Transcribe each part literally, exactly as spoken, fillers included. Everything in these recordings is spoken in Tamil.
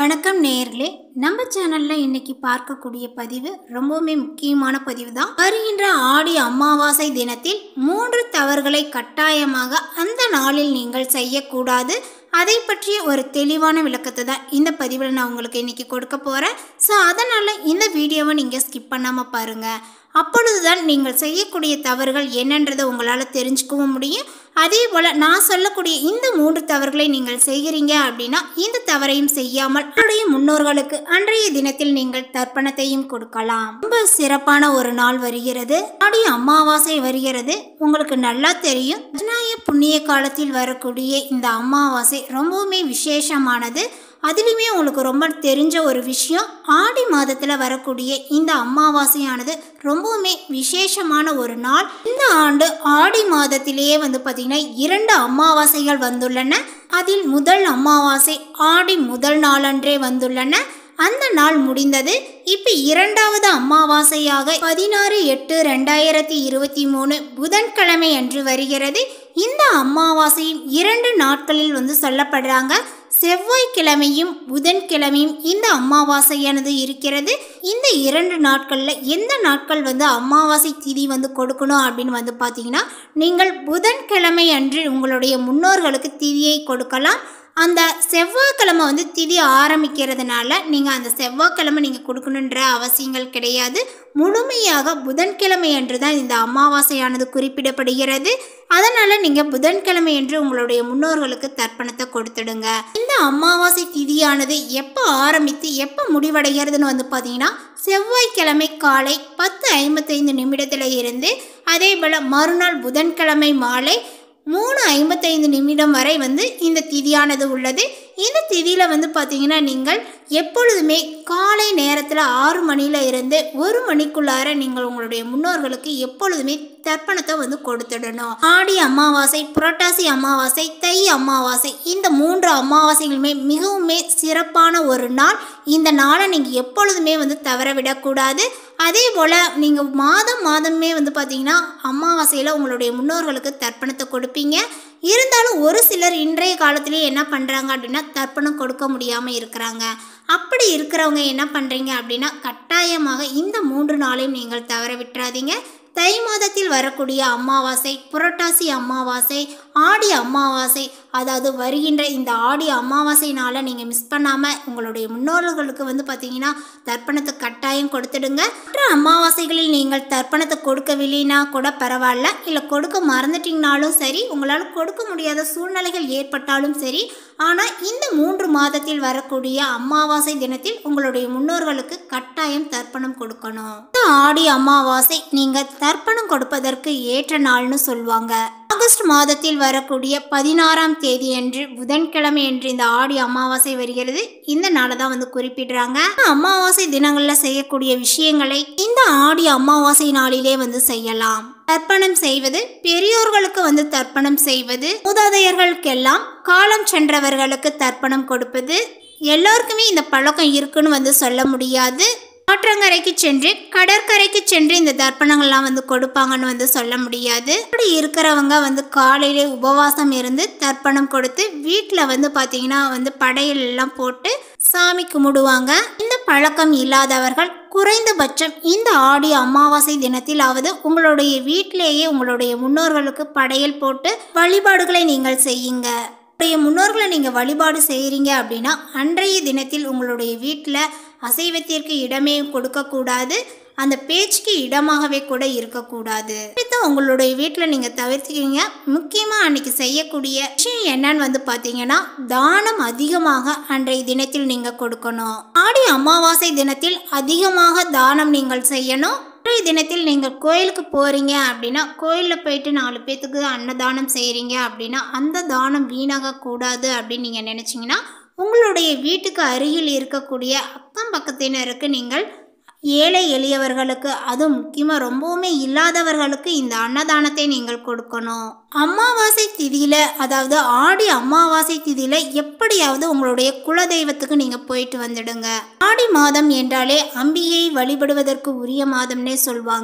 வணக்கம் நேயர்களே, நம்ம சேனல்ல இன்னைக்கு பார்க்கக்கூடிய பதிவு ரொம்பவுமே முக்கியமான பதிவு தான். வருகின்ற ஆடி அமாவாசை தினத்தில் மூன்று தவறுகளை கட்டாயமாக அந்த நாளில் நீங்கள் செய்யக்கூடாது. அதை பற்றிய ஒரு தெளிவான விளக்கத்தை தான் இந்த பதிவில் நான் உங்களுக்கு இன்னைக்கு கொடுக்க போகிறேன். ஸோ அதனால் இந்த வீடியோவை நீங்கள் ஸ்கிப் பண்ணாமல் பாருங்கள். அப்பொழுதுதான் நீங்கள் செய்யக்கூடிய தவறுகள் என்னன்றதை உங்களால் தெரிஞ்சுக்கவும் முடியும். அதே போல் நான் சொல்லக்கூடிய இந்த மூன்று தவறுகளை நீங்கள் செய்கிறீங்க அப்படின்னா இந்த தவறையும் செய்யாமல் அவருடைய முன்னோர்களுக்கு அன்றைய தினத்தில் நீங்கள் தர்ப்பணத்தையும் கொடுக்கலாம். ரொம்ப சிறப்பான ஒரு நாள் வருகிறது, ஆடி அமாவாசை வருகிறது. உங்களுக்கு நல்லா தெரியும், அஜ்னாய புண்ணிய காலத்தில் வரக்கூடிய இந்த அமாவாசை ரொம்பவுமே விசேஷமானது. அதுலேயுமே உங்களுக்கு ரொம்ப தெரிஞ்ச ஒரு விஷயம், ஆடி மாதத்தில் வரக்கூடிய இந்த அமாவாசையானது ரொம்பவுமே விசேஷமான ஒரு நாள். இந்த ஆண்டு ஆடி மாதத்திலேயே வந்து பார்த்திங்கன்னா இரண்டு அமாவாசைகள் வந்துள்ளன. அதில் முதல் அமாவாசை ஆடி முதல் நாளன்றே வந்துள்ளன. அந்த நாள் முடிந்தது. இப்போ இரண்டாவது அமாவாசையாக பதினாறு எட்டு ரெண்டாயிரத்தி இருபத்தி மூணு புதன்கிழமை அன்று வருகிறது. இந்த அமாவாசையும் இரண்டு நாட்களில் வந்து சொல்லப்படுறாங்க. செவ்வாய்க்கிழமையும் புதன்கிழமையும் இந்த அமாவாசையானது இருக்கிறது. இந்த இரண்டு நாட்களில் எந்த நாட்கள் வந்து அமாவாசை திதி வந்து கொடுக்கணும் அப்படின்னு வந்து பார்த்தீங்கன்னா, நீங்கள் புதன்கிழமை அன்று உங்களுடைய முன்னோர்களுக்கு திதியை கொடுக்கலாம். அந்த செவ்வாய்க்கிழமை வந்து திதி ஆரம்பிக்கிறதுனால நீங்கள் அந்த செவ்வாய்க்கிழமை நீங்கள் கொடுக்கணுன்ற அவசியங்கள் கிடையாது. முழுமையாக புதன்கிழமை அன்று தான் இந்த அமாவாசையானது குறிப்பிடப்படுகிறது. அதனால் நீங்கள் புதன்கிழமை என்று உங்களுடைய முன்னோர்களுக்கு தர்ப்பணத்தை கொடுத்துடுங்க. இந்த அமாவாசை திதியானது எப்போ ஆரம்பித்து எப்போ முடிவடைகிறதுன்னு வந்து பார்த்தீங்கன்னா, செவ்வாய்க்கிழமை காலை பத்து ஐம்பத்தைந்து நிமிடத்தில் இருந்து அதே போல் மறுநாள் புதன்கிழமை மாலை மூணு ஐம்பத்தைந்து நிமிடம் வரை வந்து இந்த திதியானது உள்ளது. இந்த திதியில் வந்து பார்த்தீங்கன்னா நீங்கள் எப்பொழுதுமே காலை நேரத்தில் ஆறு மணியில் இருந்து ஒரு மணிக்குள்ளார நீங்கள் உங்களுடைய முன்னோர்களுக்கு எப்பொழுதுமே தர்ப்பணத்தை வந்து கொடுத்துடணும். ஆடி அமாவாசை, புரட்டாசி அமாவாசை, தை அமாவாசை, இந்த மூன்று அமாவாசைகளுமே மிகவுமே சிறப்பான ஒரு நாள். இந்த நாளை நீங்கள் எப்பொழுதுமே வந்து தவற விடக்கூடாது. அதே போல் நீங்கள் மாதம் மாதமே வந்து பார்த்தீங்கன்னா அமாவாசையில் உங்களுடைய முன்னோர்களுக்கு தர்ப்பணத்தை கொடுப்பீங்க. இருந்தாலும் ஒரு சிலர் இன்றைய காலத்திலேயே என்ன பண்ணுறாங்க அப்படின்னா தர்ப்பணம் கொடுக்க முடியாமல் இருக்கிறாங்க. அப்படி இருக்கிறவங்க என்ன பண்ணுறீங்க அப்படின்னா, கட்டாயமாக இந்த மூன்று நாளையும் நீங்கள் தவற விட்டுறாதீங்க. தை மாதத்தில் வரக்கூடிய அமாவாசை, புரட்டாசி அமாவாசை, ஆடி அமாவாசை, அதாவது வருகின்ற இந்த ஆடி அமாவாசை நாளை நீங்கள் மிஸ் பண்ணாமல் உங்களுடைய முன்னோர்களுக்கு வந்து பார்த்தீங்கன்னா தர்ப்பணத்தை கட்டாயம் கொடுத்துடுங்க. மற்ற அமாவாசைகளில் நீங்கள் தர்ப்பணத்தை கொடுக்கவில்லைன்னா கூட பரவாயில்ல, இல்லை கொடுக்க மறந்துட்டிங்கனாலும் சரி, உங்களால் கொடுக்க முடியாத சூழ்நிலைகள் ஏற்பட்டாலும் சரி, ஆனால் இந்த மூன்று மாதத்தில் வரக்கூடிய அமாவாசை தினத்தில் உங்களுடைய முன்னோர்களுக்கு கட்டாயம் தர்ப்பணம் கொடுக்கணும். இந்த ஆடி அமாவாசை நீங்கள் தர்ப்பணம் கொடுப்பதற்கு ஏற்ற நாள்னு சொல்லுவாங்க. ஆகஸ்ட் மாதத்தில் வரக்கூடிய பதினாறாம் தேதி அன்று புதன்கிழமை என்று இந்த ஆடி அமாவாசை வருகிறது. இந்த நாளை தான் வந்து குறிப்பிடுறாங்க. அமாவாசை தினங்களில் செய்யக்கூடிய விஷயங்களை இந்த ஆடி அமாவாசை நாளிலே வந்து செய்யலாம். தர்ப்பணம் செய்வது, பெரியோர்களுக்கு வந்து தர்ப்பணம் செய்வது, மூதாதையர்களுக்கெல்லாம் காலம் சென்றவர்களுக்கு தர்ப்பணம் கொடுப்பது, எல்லாருக்குமே இந்த பழக்கம் இருக்குன்னு வந்து சொல்ல முடியாது. ஆற்றங்கரைக்கு சென்று கடற்கரைக்கு சென்று இந்த தர்ப்பணங்கள்லாம் வந்து கொடுப்பாங்கன்னு வந்து சொல்ல முடியாது. அப்படி இருக்கிறவங்க வந்து காலையிலே உபவாசம் இருந்து தர்ப்பணம் கொடுத்து வீட்டில் வந்து பார்த்தீங்கன்னா வந்து படையல் எல்லாம் போட்டு சாமி கும்பிடுவாங்க. இந்த பழக்கம் இல்லாதவர்கள் குறைந்தபட்சம் இந்த ஆடி அமாவாசை தினத்திலாவது உங்களுடைய வீட்டிலேயே உங்களுடைய முன்னோர்களுக்கு படையல் போட்டு வழிபாடுகளை நீங்கள் செய்யுங்க. உங்களுடைய முன்னோர்களை நீங்கள் வழிபாடு செய்கிறீங்க அப்படின்னா அன்றைய தினத்தில் உங்களுடைய வீட்டில் அசைவத்திற்கு இடமே கொடுக்கக்கூடாது, அந்த பேச்சுக்கு இடமாகவே கூட இருக்கக்கூடாது. உங்களுடைய வீட்டில் நீங்கள் தவிர்த்துக்கிறீங்க. முக்கியமாக அன்னைக்கு செய்யக்கூடிய விஷயம் என்னன்னு வந்து பார்த்தீங்கன்னா, தானம் அதிகமாக அன்றைய தினத்தில் நீங்கள் கொடுக்கணும். ஆடி அமாவாசை தினத்தில் அதிகமாக தானம் நீங்கள் செய்யணும். அன்றைய தினத்தில் நீங்கள் கோயிலுக்கு போகிறீங்க அப்படின்னா, கோயிலில் போயிட்டு நாலு பேத்துக்கு அன்னதானம் செய்கிறீங்க அப்படின்னா அந்த தானம் வீணாகக்கூடாது அப்படின்னு நீங்கள் நினச்சிங்கன்னா, உங்களுடைய வீட்டுக்கு அருகில் இருக்கக்கூடிய அக்கம் பக்கத்தினருக்கு நீங்கள் ஏழை எளியவர்களுக்கு, அதுவும் முக்கியமாக ரொம்பவுமே இல்லாதவர்களுக்கு இந்த அன்னதானத்தை நீங்கள் கொடுக்கணும். அமாவாசை திதியில், அதாவது ஆடி அமாவாசை திதியில் எப்படியாவது உங்களுடைய குலதெய்வத்துக்கு நீங்கள் போயிட்டு வந்துடுங்க. ஆடி மாதம் என்றாலே அம்பிகையை வழிபடுவதற்கு உரிய மாதம்னே சொல்வாங்க. அதே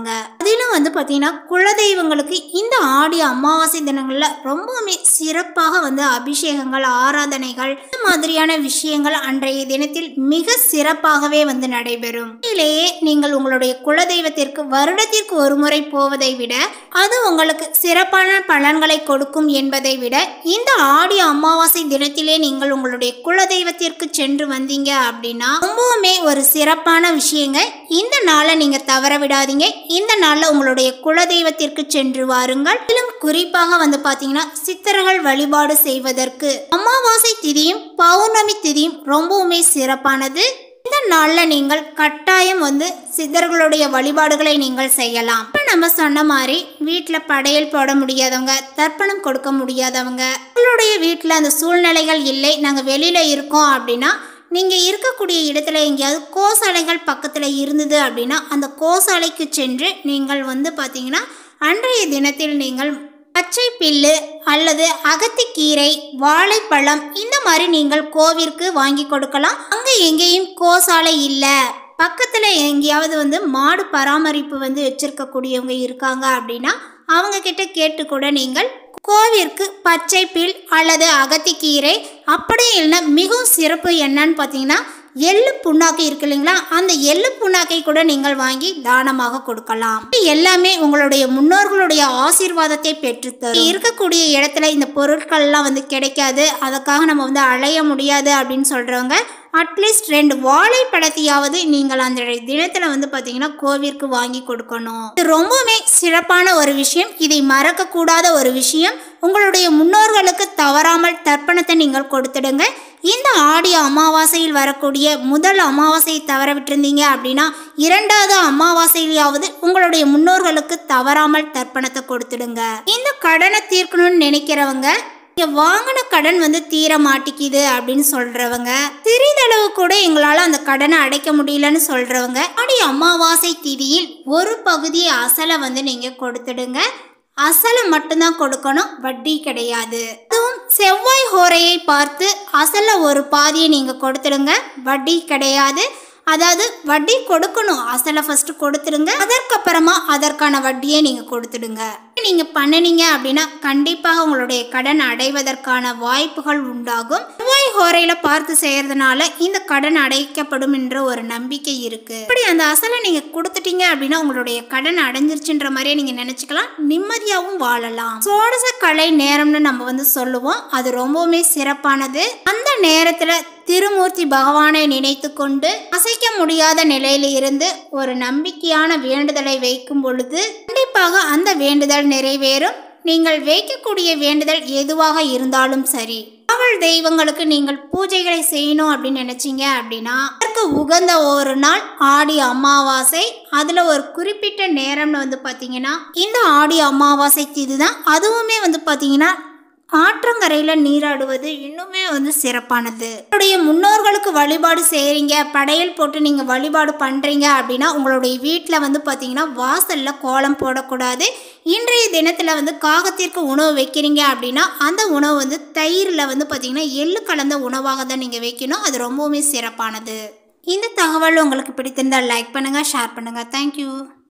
அதிலும் வந்து பார்த்தீங்கன்னா குலதெய்வங்களுக்கு இந்த ஆடி அமாவாசை தினங்களில் ரொம்பவுமே சிறப்பாக வந்து அபிஷேகங்கள், ஆராதனைகள் இந்த மாதிரியான விஷயங்கள் அன்றைய தினத்தில் மிக சிறப்பாகவே வந்து நடைபெறும். இதிலேயே நீங்கள் உங்களுடைய குலதெய்வத்திற்கு வருடத்திற்கு ஒரு முறை போவதை விட அது உங்களுக்கு சிறப்பான பலன்களை கொடுக்கும் என்பதை விட இந்த ஆடி அமாவாசை தினத்திலே நீங்கள் உங்களுடைய குலதெய்வத்திற்கு சென்று வந்தீங்க அப்படின்னா ரொம்பவுமே ஒரு சிறப்பான விஷயங்க. இந்த நாளை நீங்க தவற விடாதீங்க. இந்த நாள்ல உங்களுடைய குலதெய்வத்திற்கு சென்று வாருங்கள். மேலும் குறிப்பாக வந்து பாத்தீங்கன்னா சித்தர்கள் வழிபாடு செய்வதற்கு அமாவாசை திதியும் பௌர்ணமி திதியும் ரொம்பவுமே சிறப்பானது. இந்த நாள்ல நீங்கள் கட்டாயம் வந்து சித்தர்களுடைய வழிபாடுகளை நீங்கள் செய்யலாம். நம்ம சொன்ன மாதிரி வீட்டில் படையல் போட முடியாதவங்க, தர்ப்பணம் கொடுக்க முடியாதவங்க, உங்களுடைய வீட்டில் அந்த சூழ்நிலைகள் இல்லை, நாங்கள் வெளியில இருக்கோம் அப்படின்னா நீங்கள் இருக்கக்கூடிய இடத்துல எங்கேயாவது கோசாலைகள் பக்கத்தில் இருந்தது அப்படின்னா அந்த கோசாலைக்கு சென்று நீங்கள் வந்து பார்த்தீங்கன்னா அன்றைய தினத்தில் நீங்கள் பச்சை பில்லு அல்லது அகத்திக்கீரை, வாழைப்பழம் இந்த மாதிரி நீங்கள் கோவிற்கு வாங்கி கொடுக்கலாம். அங்கே எங்கேயும் கோசாலை இல்லை, பக்கத்தில் எங்கேயாவது வந்து மாடு பராமரிப்பு வந்து வச்சிருக்கக்கூடியவங்க இருக்காங்க அப்படின்னா அவங்க கிட்ட கேட்டு கூட நீங்கள் கோவிற்கு பச்சை பில் அல்லது அகத்திக்கீரை, அப்படியே இல்லைன்னா மிகவும் சிறப்பு என்னன்னு பார்த்தீங்கன்னா எள்ளு புண்ணாக்கு இருக்கு இல்லைங்களா, அந்த எள்ளு புண்ணாக்கை கூட நீங்கள் வாங்கி தானமாக கொடுக்கலாம். எல்லாமே உங்களுடைய முன்னோர்களுடைய ஆசீர்வாதத்தை பெற்றுத்தரும். இருக்கக்கூடிய இடத்துல இந்த பொருட்கள்லாம் வந்து கிடைக்காது, அதுக்காக நம்ம வந்து அலைய முடியாது அப்படின்னு சொல்றவங்க அட்லீஸ்ட் ரெண்டு வாழைப்பழத்தையாவது நீங்கள் அந்த தினத்துல வந்து பார்த்தீங்கன்னா கோவிற்கு வாங்கி கொடுக்கணும். இது ரொம்பவுமே சிறப்பான ஒரு விஷயம். இதை மறக்க கூடாத ஒரு விஷயம். உங்களுடைய முன்னோர்களுக்கு தவறாமல் தர்ப்பணத்தை நீங்கள் கொடுத்துடுங்க. இந்த ஆடி அமாவாசையில் வரக்கூடிய முதல் அமாவாசையை தவற விட்டுருந்தீங்க அப்படின்னா இரண்டாவது அமாவாசையிலாவது உங்களுடைய முன்னோர்களுக்கு தவறாமல் தர்ப்பணத்தை கொடுத்துடுங்க. இந்த கடனை தீர்க்கணும்னு நினைக்கிறவங்க, வாங்கின கடன் வந்து தீர மாட்டிக்குது அப்படின்னு சொல்றவங்க, சிறிதளவு கூட எங்களால் அந்த கடனை அடைக்க முடியலன்னு சொல்றவங்க ஆடி அமாவாசை திதியில் ஒரு பகுதி அசலை வந்து நீங்க கொடுத்துடுங்க. அசலை மட்டும்தான் கொடுக்கணும், வட்டி கிடையாது. அதுவும் செவ்வாய் ஹோரையை பார்த்து அசலை ஒரு பாதியை நீங்க கொடுத்துடுங்க, வட்டி கிடையாது. அதாவது வட்டி கொடுக்கணும், அசலை ஃபர்ஸ்ட் கொடுத்துடுங்க, அதற்கப்புறமா அதற்கான வட்டியை நீங்க கொடுத்துடுங்க. நீங்க பண்ணினீங்க அப்படின்னா கண்டிப்பாக உங்களுடைய கடன் அடைவதற்கான வாய்ப்புகள் உண்டாகும். செவ்வாய் ஹோரையில பார்த்து செய்யறதுனால இந்த கடன் அடைக்கப்படும் என்ற ஒரு நம்பிக்கை இருக்கு. இப்படி அந்த அசலை நீங்க கொடுத்துட்டீங்க அப்படின்னா உங்களுடைய கடன் அடைஞ்சிருச்சுன்ற மாதிரியே நீங்க நினைச்சுக்கலாம், நிம்மதியாகவும் வாழலாம். சோடச கலை நேரம்னு நம்ம வந்து சொல்லுவோம், அது ரொம்பவுமே சிறப்பானது. அந்த நேரத்துல திருமூர்த்தி பகவானை நினைத்து கொண்டு அசைக்க முடியாத நிலையில இருந்து ஒரு நம்பிக்கையான வேண்டுதலை வைக்கும் பொழுது கண்டிப்பாக அந்த வேண்டுதல் நிறைவேறும். நீங்கள் வைக்கக்கூடிய வேண்டுதல் எதுவாக இருந்தாலும் சரி, அவள் தெய்வங்களுக்கு நீங்கள் பூஜைகளை செய்யணும் அப்படின்னு நினைச்சீங்க அப்படின்னா அதற்கு உகந்த ஒரு நாள் ஆடி அமாவாசை. அதுல ஒரு குறிப்பிட்ட நேரம்னு வந்து பாத்தீங்கன்னா இந்த ஆடி அமாவாசை திதி தான். அதுவுமே வந்து பாத்தீங்கன்னா ஆற்றங்கரையில் நீராடுவது இன்னுமே வந்து சிறப்பானது. உங்களுடைய முன்னோர்களுக்கு வழிபாடு செய்கிறீங்க, படையல் போட்டு நீங்கள் வழிபாடு பண்ணுறீங்க அப்படின்னா உங்களுடைய வீட்டில் வந்து பார்த்தீங்கன்னா வாசலில் கோலம் போடக்கூடாது. இன்றைய தினத்தில் வந்து காகத்திற்கு உணவு வைக்கிறீங்க அப்படின்னா அந்த உணவு வந்து தயிரில் வந்து பார்த்தீங்கன்னா எள்ளு கலந்த உணவாக தான் நீங்கள் வைக்கணும். அது ரொம்பவுமே சிறப்பானது. இந்த தகவல் உங்களுக்கு பிடித்திருந்தால் லைக் பண்ணுங்கள், ஷேர் பண்ணுங்கள். தேங்க்யூ.